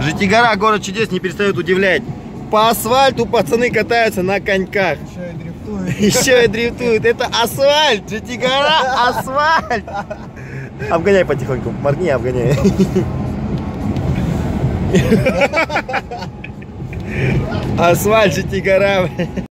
GT-гора, город чудес, не перестает удивлять. По асфальту пацаны катаются на коньках. Еще и дрифтуют. Еще и дрифтуют. Это асфальт, GT-гора, асфальт. Обгоняй потихоньку, моргни, обгоняй. Асфальт, GT-гора.